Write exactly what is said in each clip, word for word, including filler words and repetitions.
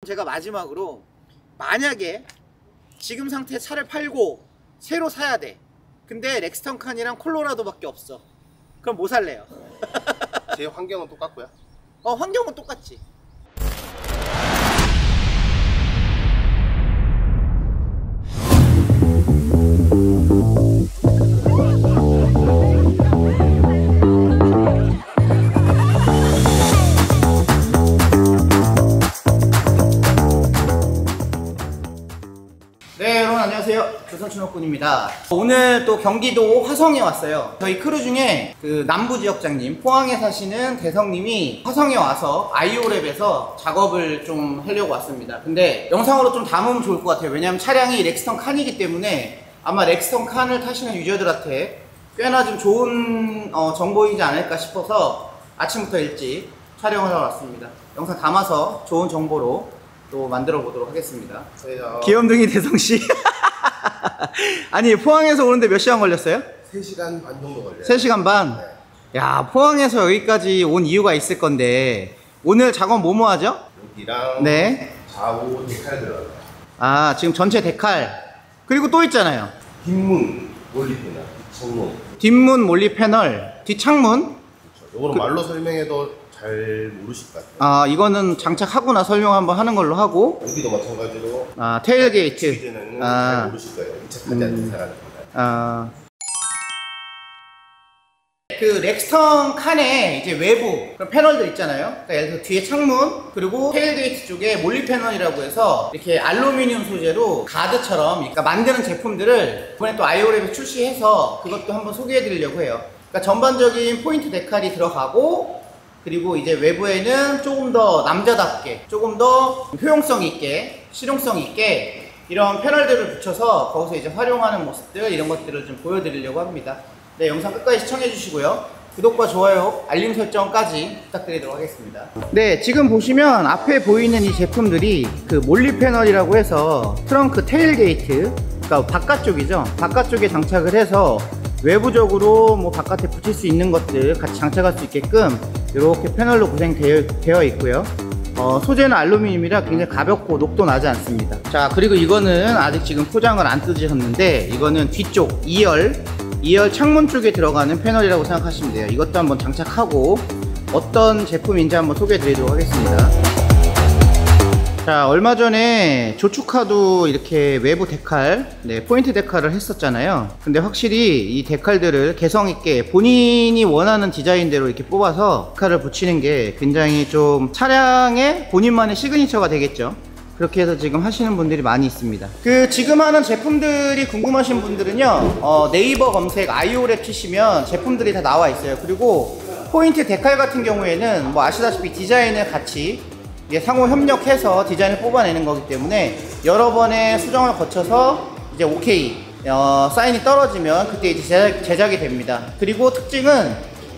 제가 마지막으로 만약에 지금 상태에 차를 팔고 새로 사야 돼. 근데 렉스턴 칸이랑 콜로라도밖에 없어. 그럼 뭐 살래요? 제 환경은 똑같고요. 어, 환경은 똑같지. 네, 여러분 안녕하세요. 조선춘옥군입니다. 오늘 또 경기도 화성에 왔어요. 저희 크루 중에 그 남부지역장님, 포항에 사시는 대성님이 화성에 와서 아이오랩에서 작업을 좀 하려고 왔습니다. 근데 영상으로 좀 담으면 좋을 것 같아요. 왜냐면 차량이 렉스턴 칸이기 때문에 아마 렉스턴 칸을 타시는 유저들한테 꽤나 좀 좋은 어, 정보이지 않을까 싶어서 아침부터 일찍 촬영을 하러 왔습니다. 영상 담아서 좋은 정보로 또 만들어 보도록 하겠습니다. 저희가 귀염둥이 대성씨. 아니, 포항에서 오는데 몇 시간 걸렸어요? 세 시간 반 정도 걸려요. 세 시간 반? 네. 야, 포항에서 여기까지 온 이유가 있을 건데 오늘 작업 뭐뭐 하죠? 여기랑 네. 좌우 데칼 들어가요. 아, 지금 전체 데칼 그리고 또 있잖아요. 뒷문 몰리패널, 뒷창문. 뒷문 몰리 패널, 뒷창문. 그렇죠. 요거는 그, 말로 설명해도 잘 모르실 것 같아요. 아, 이거는 장착하고나 설명 한번 하는 걸로 하고. 여기도 마찬가지로 아, 테일게이트. 이제는 아. 잘 모르실 거예요. 이차까지 음. 않는 사람입니다. 아. 그 렉스턴 칸의 이제 외부 그런 패널들 있잖아요. 그러니까 예를 들어 뒤에 창문 그리고 테일게이트 쪽에 몰리 패널이라고 해서 이렇게 알루미늄 소재로 가드처럼 그러니까 만드는 제품들을 이번에 또 아이오랩에 출시해서 그것도 한번 소개해 드리려고 해요. 그러니까 전반적인 포인트 데칼이 들어가고 그리고 이제 외부에는 조금 더 남자답게 조금 더 효용성 있게 실용성 있게 이런 패널들을 붙여서 거기서 이제 활용하는 모습들 이런 것들을 좀 보여드리려고 합니다. 네, 영상 끝까지 시청해 주시고요. 구독과 좋아요, 알림 설정까지 부탁드리도록 하겠습니다. 네, 지금 보시면 앞에 보이는 이 제품들이 그 몰리 패널이라고 해서 트렁크 테일게이트, 그러니까 바깥쪽이죠. 바깥쪽에 장착을 해서 외부적으로 뭐 바깥에 붙일 수 있는 것들 같이 장착할 수 있게끔 이렇게 패널로 구성되어 있고요. 어, 소재는 알루미늄이라 굉장히 가볍고 녹도 나지 않습니다. 자, 그리고 이거는 아직 지금 포장을 안 뜯으셨는데 이거는 뒤쪽 이 열 이 열 창문 쪽에 들어가는 패널이라고 생각하시면 돼요. 이것도 한번 장착하고 어떤 제품인지 한번 소개해 드리도록 하겠습니다. 자, 얼마 전에 조축카도 이렇게 외부 데칼, 네, 포인트 데칼을 했었잖아요. 근데 확실히 이 데칼들을 개성있게 본인이 원하는 디자인대로 이렇게 뽑아서 데칼을 붙이는 게 굉장히 좀 차량의 본인만의 시그니처가 되겠죠. 그렇게 해서 지금 하시는 분들이 많이 있습니다. 그 지금 하는 제품들이 궁금하신 분들은요, 어, 네이버 검색 아이오랩 치시면 제품들이 다 나와 있어요. 그리고 포인트 데칼 같은 경우에는 뭐 아시다시피 디자인을 같이 이게 상호 협력해서 디자인을 뽑아내는 거기 때문에 여러 번의 수정을 거쳐서 이제 오케이 어, 사인이 떨어지면 그때 이제 제작, 제작이 됩니다. 그리고 특징은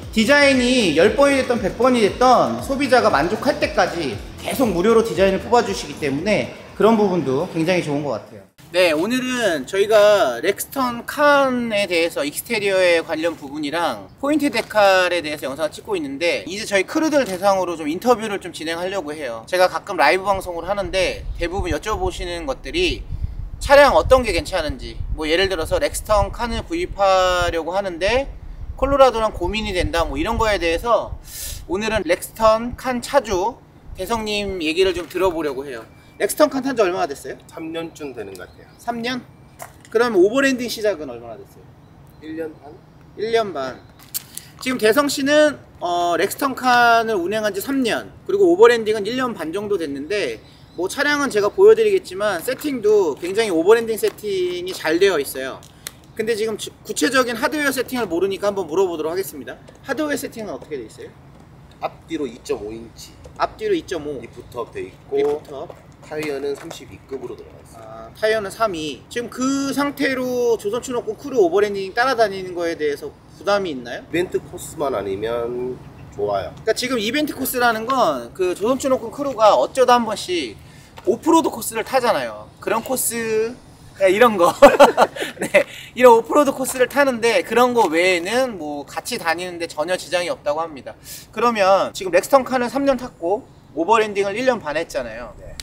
디자인이 십 번이 됐던 백 번이 됐던 소비자가 만족할 때까지 계속 무료로 디자인을 뽑아주시기 때문에 그런 부분도 굉장히 좋은 것 같아요. 네, 오늘은 저희가 렉스턴 칸에 대해서 익스테리어에 관련 부분이랑 포인트 데칼에 대해서 영상을 찍고 있는데 이제 저희 크루들 대상으로 좀 인터뷰를 좀 진행하려고 해요. 제가 가끔 라이브 방송을 하는데 대부분 여쭤보시는 것들이 차량 어떤 게 괜찮은지, 뭐 예를 들어서 렉스턴 칸을 구입하려고 하는데 콜로라도랑 고민이 된다, 뭐 이런 거에 대해서 오늘은 렉스턴 칸 차주 대성님 얘기를 좀 들어보려고 해요. 렉스턴 칸 탄 지 얼마나 됐어요? 삼 년쯤 되는 것 같아요. 삼 년? 그럼 오버랜딩 시작은 얼마나 됐어요? 일 년 반? 일 년 반. 지금 대성씨는 어, 렉스턴 칸을 운행한 지 삼 년, 그리고 오버랜딩은 일 년 반 정도 됐는데 뭐 차량은 제가 보여드리겠지만 세팅도 굉장히 오버랜딩 세팅이 잘 되어 있어요. 근데 지금 주, 구체적인 하드웨어 세팅을 모르니까 한번 물어보도록 하겠습니다. 하드웨어 세팅은 어떻게 돼 있어요? 앞뒤로 이 점 오 인치, 앞뒤로 이 점 오 리프트업 돼 있고 리프트업. 타이어는 삼십이 급으로 들어가 있어요. 아, 타이어는 삼 이. 지금 그 상태로 조선춘옥군 크루 오버랜딩 따라다니는 거에 대해서 부담이 있나요? 이벤트 코스만 아니면 좋아요. 그러니까 지금 이벤트 코스라는 건 그 조선춘옥군 크루가 어쩌다 한 번씩 오프로드 코스를 타잖아요. 그런 코스, 이런 거 네, 이런 오프로드 코스를 타는데 그런 거 외에는 뭐 같이 다니는데 전혀 지장이 없다고 합니다. 그러면 지금 렉스턴 칸을 삼 년 탔고 오버랜딩을 일 년 반 했잖아요. 네.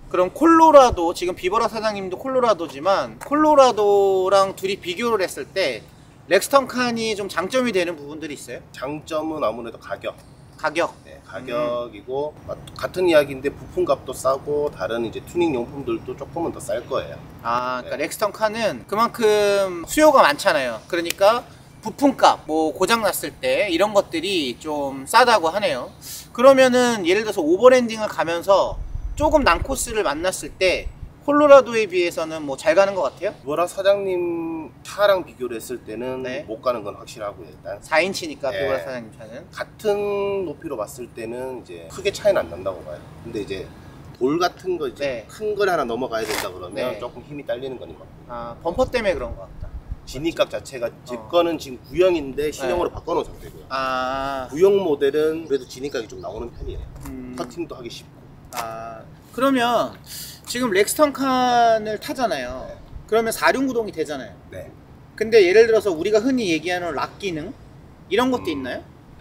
그럼 콜로라도, 지금 비버라 사장님도 콜로라도지만 콜로라도랑 둘이 비교를 했을 때 렉스턴 칸이 좀 장점이 되는 부분들이 있어요? 장점은 아무래도 가격. 가격. 네, 가격이고 음. 같은 이야기인데 부품값도 싸고 다른 이제 튜닝 용품들도 조금은 더 쌀 거예요. 아, 그러니까 네. 렉스턴 칸은 그만큼 수요가 많잖아요. 그러니까 부품값, 뭐 고장 났을 때 이런 것들이 좀 싸다고 하네요. 그러면은 예를 들어서 오버랜딩을 가면서 조금 난 코스를 만났을 때 콜로라도에 비해서는 뭐 잘 가는 것 같아요? 비버라 사장님 차랑 비교를 했을 때는 네. 못 가는 건 확실하고요. 일단 사 인치니까 네. 비버라 사장님 차는. 같은 높이로 봤을 때는 이제 크게 차이는 안 난다고 봐요. 근데 이제 돌 같은 거 이제 네. 큰 걸 하나 넘어가야 된다 그러면 네. 조금 힘이 딸리는 거니까. 아, 범퍼 때문에 그런 것 같다. 진입각 자체가 제 어. 거는 지금 구형인데 신형으로 네. 바꿔놓은 상태고요. 아, 구형 모델은 그래도 진입각이 좀 나오는 편이에요. 음, 커팅도 하기 쉽고. 아, 그러면 지금 렉스턴 칸을 타잖아요. 네. 그러면 사륜구동이 되잖아요. 네. 근데 예를 들어서 우리가 흔히 얘기하는 락 기능 이런 것도 음. 있나요?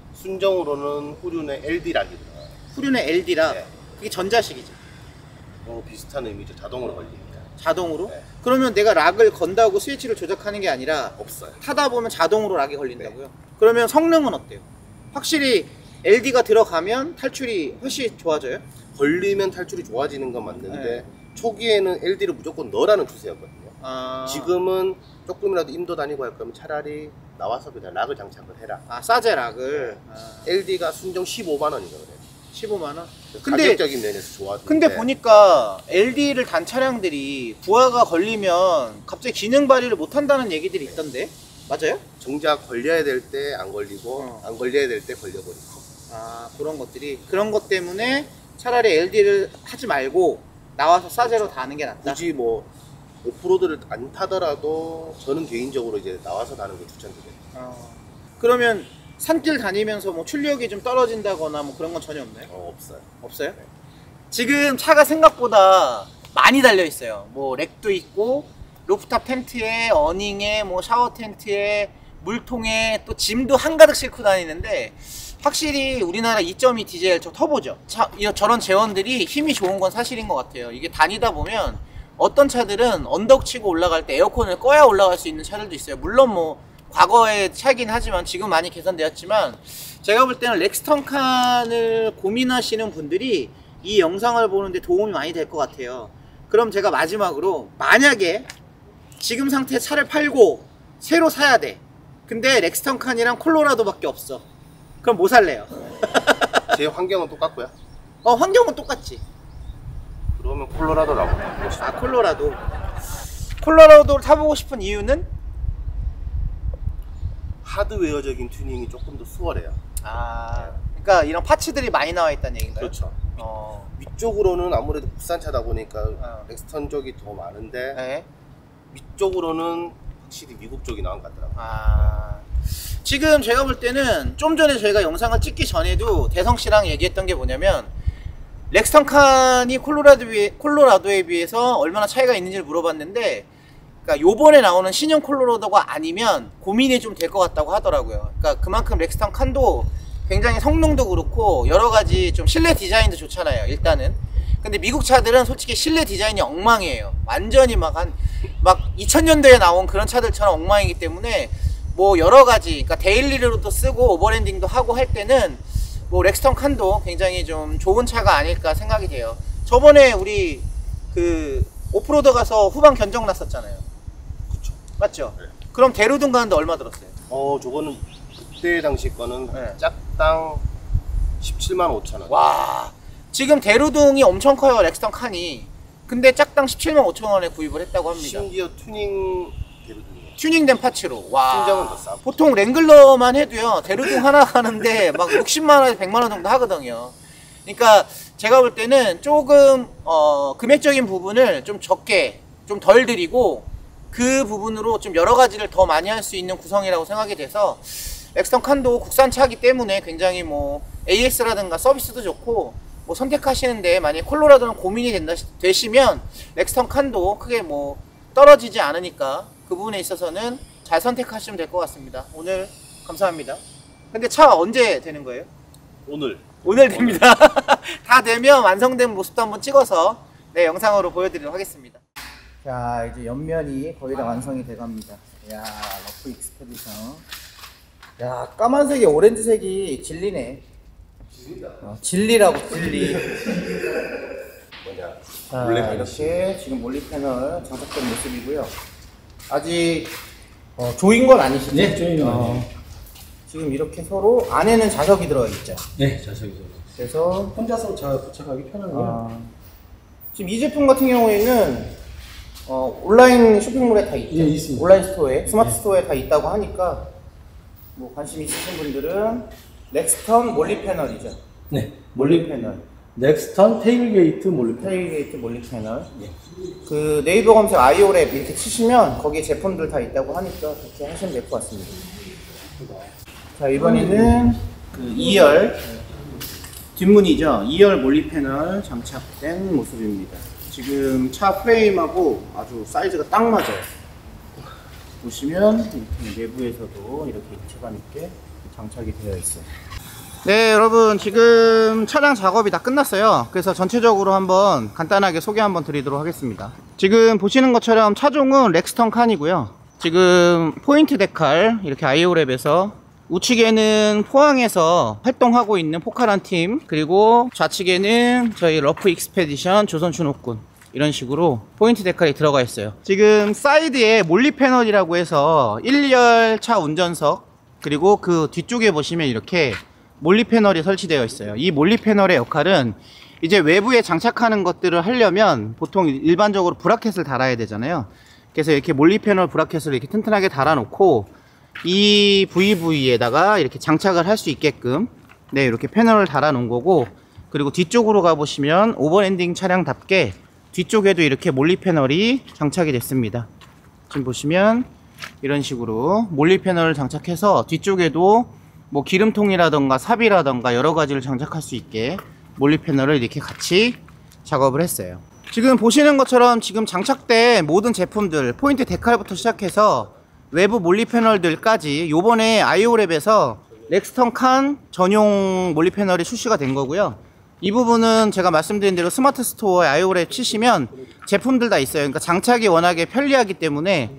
순정으로는 후륜의 엘디 락이 들어가요. 후륜의 엘디라 네. 그게 전자식이죠. 어, 비슷한 의미죠. 자동으로 걸립니다. 자동으로. 네. 그러면 내가 락을 건다고 스위치를 조작하는 게 아니라 없어요. 타다 보면 자동으로 락이 걸린다고요? 그러면 성능은 어때요? 확실히 엘디가 들어가면 탈출이 훨씬 좋아져요? 걸리면 탈출이 좋아지는 건 맞는데 네. 초기에는 엘디를 무조건 넣으라는 추세였거든요. 아, 지금은 조금이라도 임도 다니고 할 거면 차라리 나와서 그냥 락을 장착을 해라. 아, 싸제 락을. 아, 엘디가 순정 십오만 원이거든요. 십오만 원? 근데 가격적인 면에서 좋아지는데 근데 보니까 엘디를 단 차량들이 부하가 걸리면 갑자기 기능 발휘를 못 한다는 얘기들이 있던데 맞아요? 정작 걸려야 될 때 안 걸리고 어. 안 걸려야 될 때 걸려버리고. 아, 그런 것들이 그런 것 때문에 차라리 엘디를 하지 말고 나와서 싸제로 다 하는 게 낫다. 굳이 뭐 오프로드를 안 타더라도 저는 개인적으로 이제 나와서 타는 걸 추천드려요. 어. 그러면 산길 다니면서 뭐 출력이 좀 떨어진다거나 뭐 그런 건 전혀 없나요? 어, 없어요. 없어요? 지금 차가 생각보다 많이 달려 있어요. 뭐 렉도 있고 루프탑 텐트에 어닝에 뭐 샤워 텐트에 물통에 또 짐도 한가득 싣고 다니는데 확실히 우리나라 이 점 이 디젤 저 터보죠. 차, 이- 저런 제원들이 힘이 좋은 건 사실인 것 같아요. 이게 다니다 보면 어떤 차들은 언덕 치고 올라갈 때 에어컨을 꺼야 올라갈 수 있는 차들도 있어요. 물론 뭐 과거의 차이긴 하지만 지금 많이 개선되었지만 제가 볼 때는 렉스턴 칸을 고민하시는 분들이 이 영상을 보는데 도움이 많이 될 것 같아요. 그럼 제가 마지막으로 만약에 지금 상태에 차를 팔고 새로 사야 돼. 근데 렉스턴 칸이랑 콜로라도밖에 없어. 그럼 뭐 살래요? 제 환경은 똑같고요. 어, 환경은 똑같지. 그러면 콜로라도라고 보고 싶어요. 아, 콜로라도. 콜로라도를 타보고 싶은 이유는? 하드웨어적인 튜닝이 조금 더 수월해요. 아, 그러니까 이런 파츠들이 많이 나와 있다는 얘기인가요? 그렇죠. 어, 위쪽으로는 아무래도 국산차다 보니까 어. 렉스턴 쪽이 더 많은데 네. 위쪽으로는 확실히 미국 쪽이 나은 것 같더라고요. 아, 지금 제가 볼 때는 좀 전에 저희가 영상을 찍기 전에도 대성 씨랑 얘기했던 게 뭐냐면 렉스턴 칸이 콜로라도에, 콜로라도에 비해서 얼마나 차이가 있는지를 물어봤는데 그러니까 요번에 나오는 신형 콜로라도가 아니면 고민이 좀 될 것 같다고 하더라고요. 그러니까 그만큼 렉스턴 칸도 굉장히 성능도 그렇고 여러 가지 좀 실내 디자인도 좋잖아요. 일단은. 근데 미국 차들은 솔직히 실내 디자인이 엉망이에요. 완전히 막 한 막 이천 년대에 나온 그런 차들처럼 엉망이기 때문에 뭐 여러 가지 그러니까 데일리로도 쓰고 오버랜딩도 하고 할 때는 뭐 렉스턴 칸도 굉장히 좀 좋은 차가 아닐까 생각이 돼요. 저번에 우리 그 오프로드 가서 후방 견적 났었잖아요. 그렇죠. 맞죠? 네. 그럼 대로등 가는데 얼마 들었어요? 어, 저거는 그때 당시 거는 네. 짝당 십칠만 오천 원. 와, 지금 대로등이 엄청 커요. 렉스턴 칸이. 근데 짝당 십칠만 오천 원에 구입을 했다고 합니다. 심지어 튜닝 대로등이에요. 튜닝된 파츠로. 와, 심정은 더 싸고. 보통 랭글러만 해도요 대로등 하나 하는데 막 육십만 원에서 백만 원 정도 하거든요. 그러니까 제가 볼 때는 조금 어, 금액적인 부분을 좀 적게 좀 덜 드리고 그 부분으로 좀 여러 가지를 더 많이 할 수 있는 구성이라고 생각이 돼서 렉스턴 칸도 국산차이기 때문에 굉장히 뭐 에이에스라든가 서비스도 좋고 뭐 선택하시는데 만약에 콜로라도는 고민이 된다 되시면 렉스턴 칸도 크게 뭐 떨어지지 않으니까 그 부분에 있어서는 잘 선택하시면 될 것 같습니다. 오늘 감사합니다. 근데 차 언제 되는 거예요? 오늘 오늘 됩니다. 다 되면 완성된 모습도 한번 찍어서 네, 영상으로 보여드리도록 하겠습니다. 자, 이제 옆면이 거의 다 완성이 돼갑니다. 야, 러프 익스페디션. 야, 까만색이 오렌지색이 진리네. 진리다. 어, 진리라고, 진리. 뭐냐. 자, 이렇게 지금 몰리 패널 장착된 모습이고요. 아직 어, 조인 건 아니시죠? 네, 조인은 어, 아니에요. 지금 이렇게 서로 안에는 자석이 들어있죠. 네, 자석이죠. 그래서 혼자서 잘 부착하기 편하고요. 어, 지금 이 제품 같은 경우에는 어, 온라인 쇼핑몰에 다 있죠. 예, 있습니다. 온라인 스토어에, 스마트 네. 스토어에 다 있다고 하니까 뭐 관심 있으신 분들은 렉스턴 몰리 패널이죠. 네, 몰리 패널. 넥스턴 테일게이트 몰리 패널. 테일게이트 몰리 패널. 예. 그 네이버 검색 아이오랩 이렇게 치시면 거기에 제품들 다 있다고 하니까 그렇게 하시면 될 것 같습니다. 자, 이번에는 그 이 열 뒷문이죠. 이 열 몰리 패널 장착된 모습입니다. 지금 차 프레임하고 아주 사이즈가 딱 맞아요. 보시면 이렇게 내부에서도 이렇게 입체감 있게 장착이 되어 있어요. 네, 여러분 지금 차량 작업이 다 끝났어요. 그래서 전체적으로 한번 간단하게 소개 한번 드리도록 하겠습니다. 지금 보시는 것처럼 차종은 렉스턴 칸이고요. 지금 포인트 데칼 이렇게 아이오랩에서 우측에는 포항에서 활동하고 있는 포카란 팀, 그리고 좌측에는 저희 러프 익스페디션 조선춘옥군, 이런 식으로 포인트 데칼이 들어가 있어요. 지금 사이드에 몰리 패널이라고 해서 일 열 차 운전석, 그리고 그 뒤쪽에 보시면 이렇게 몰리 패널이 설치되어 있어요. 이 몰리 패널의 역할은 이제 외부에 장착하는 것들을 하려면 보통 일반적으로 브라켓을 달아야 되잖아요. 그래서 이렇게 몰리 패널 브라켓을 이렇게 튼튼하게 달아 놓고 이 브이브이에다가 이렇게 장착을 할 수 있게끔 네, 이렇게 패널을 달아 놓은 거고, 그리고 뒤쪽으로 가보시면 오버랜딩 차량답게 뒤쪽에도 이렇게 몰리 패널이 장착이 됐습니다. 지금 보시면 이런 식으로 몰리 패널을 장착해서 뒤쪽에도 뭐 기름통이라던가 삽이라던가 여러 가지를 장착할 수 있게 몰리 패널을 이렇게 같이 작업을 했어요. 지금 보시는 것처럼 지금 장착된 모든 제품들, 포인트 데칼부터 시작해서 외부 몰리 패널들까지 요번에 아이오랩에서 렉스턴 칸 전용 몰리 패널이 출시가 된 거고요. 이 부분은 제가 말씀드린 대로 스마트 스토어에 아이오랩 치시면 제품들 다 있어요. 그러니까 장착이 워낙에 편리하기 때문에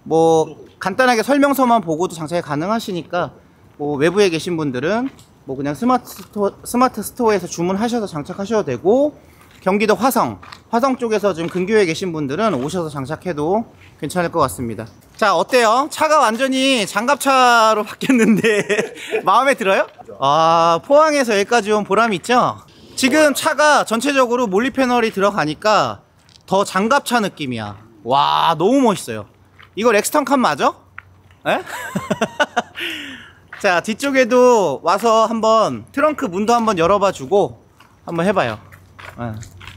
뭐 간단하게 설명서만 보고도 장착이 가능하시니까 뭐 외부에 계신 분들은 뭐 그냥 스마트 스토어, 스마트 스토어에서 주문하셔서 장착하셔도 되고, 경기도 화성, 화성 쪽에서 지금 근교에 계신 분들은 오셔서 장착해도 괜찮을 것 같습니다. 자, 어때요? 차가 완전히 장갑차로 바뀌었는데 마음에 들어요? 아, 포항에서 여기까지 온 보람이 있죠? 지금 차가 전체적으로 몰리 패널이 들어가니까 더 장갑차 느낌이야. 와, 너무 멋있어요. 이거 렉스턴 칸 맞아? 에? 자, 뒤쪽에도 와서 한번 트렁크 문도 한번 열어봐 주고 한번 해봐요. 에.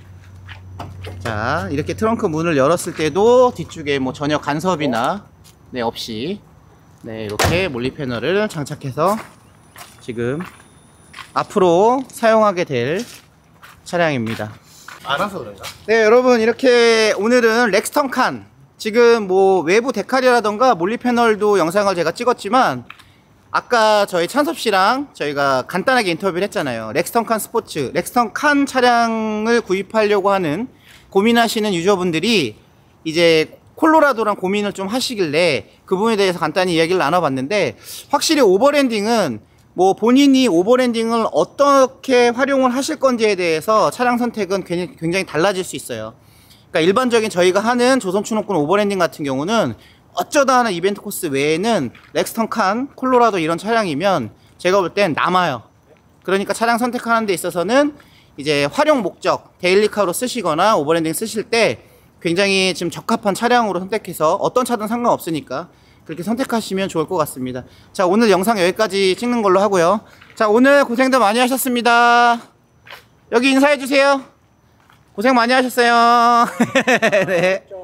자, 이렇게 트렁크 문을 열었을 때도 뒤쪽에 뭐 전혀 간섭이나 네, 없이 네, 이렇게 몰리 패널을 장착해서 지금 앞으로 사용하게 될 차량입니다. 알아서 그런가? 네, 여러분 이렇게 오늘은 렉스턴 칸, 지금 뭐 외부 데칼이라던가 몰리 패널도 영상을 제가 찍었지만 아까 저희 찬섭 씨랑 저희가 간단하게 인터뷰를 했잖아요. 렉스턴 칸 스포츠, 렉스턴 칸 차량을 구입하려고 하는 고민하시는 유저분들이 이제 콜로라도랑 고민을 좀 하시길래 그 부분에 대해서 간단히 이야기를 나눠봤는데, 확실히 오버랜딩은 뭐 본인이 오버랜딩을 어떻게 활용을 하실 건지에 대해서 차량 선택은 굉장히 달라질 수 있어요. 그러니까 일반적인 저희가 하는 조선춘옥군 오버랜딩 같은 경우는 어쩌다 하는 이벤트 코스 외에는 렉스턴 칸, 콜로라도 이런 차량이면 제가 볼 땐 남아요. 그러니까 차량 선택하는 데 있어서는 이제 활용 목적, 데일리카로 쓰시거나 오버랜딩 쓰실 때 굉장히 지금 적합한 차량으로 선택해서 어떤 차든 상관없으니까 그렇게 선택하시면 좋을 것 같습니다. 자, 오늘 영상 여기까지 찍는 걸로 하고요. 자, 오늘 고생도 많이 하셨습니다. 여기 인사해 주세요. 고생 많이 하셨어요. 네.